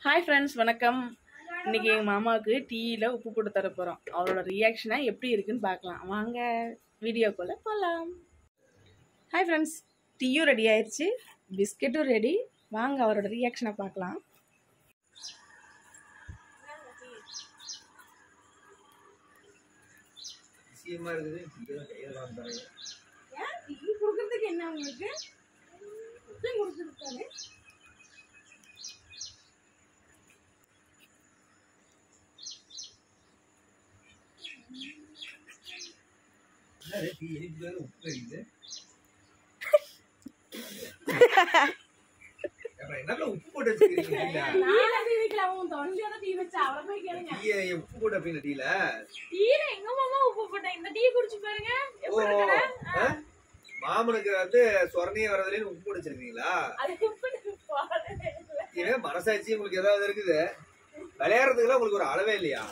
Hi friends, வணக்கம். இன்றைக்கி எங்கள் மாமாவுக்கு டீயில் உப்பு போட்டு தர போகிறோம். அவரோட ரியாக்ஷனாக எப்படி இருக்குன்னு பார்க்கலாம். வாங்க வீடியோக்குள்ளே போகலாம். ஹாய் ஃப்ரெண்ட்ஸ், டீயும் ரெடி ஆயிடுச்சு, பிஸ்கெட்டும் ரெடி. வாங்க அவரோட ரியாக்ஷனை பார்க்கலாம். டீ கொடுக்கறதுக்கு என்ன உங்களுக்கு கொடுத்துருக்காரு? உப்பு போட்டு மாமனுக்கு வந்து சொரணைய வரதுல உப்பு போட்டு வச்சிருக்கீங்களா? இவன் மனசாட்சி உங்களுக்கு ஏதாவது இருக்குது? விளையாடுறதுக்குலாம் உங்களுக்கு ஒரு அளவே இல்லையா?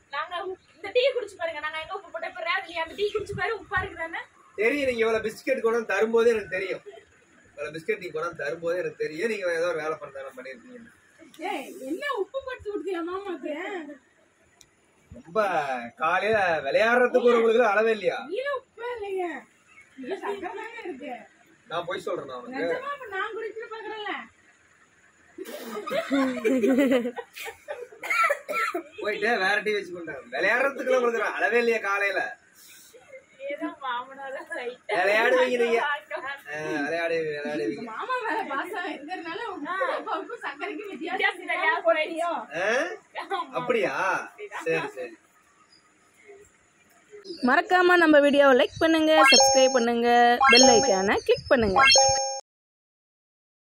தெரியும், நீங்க இவ்வளவு பிஸ்கெட் கொண்டு தரும்போது எனக்கு தெரியும். இவ்வளவு பிஸ்கெட் நீங்க கொண்டு தரும்போது எனக்கு தெரியும் நீங்க ஏதோ ஒரு வேலை பண்ணிருக்கீங்க. என்ன உப்பு போட்டு கொடுத்தியா மாமாக்கு? ரொம்ப காலையில விளையாடுறதுக்கு ஒரு உங்களுக்கு அளவே இல்லையா? நான் போய் சொல்றேன். நான் குடிச்சு பாக்குறேன்ல, போயிட்டு வேற டீ வச்சு கொண்டாங்க. விளையாடுறதுக்குள்ள உங்களுக்கு அளவே இல்லையா? காலையில விளையாடுவீங்க நீங்க, விளையாடுவீங்க. அப்படியா? சரி சரி. மறக்காம நம்ம வீடியோவை லைக் பண்ணுங்க, சப்ஸ்கிரைப் பண்ணுங்க, பெல் ஐகானை கிளிக் பண்ணுங்க.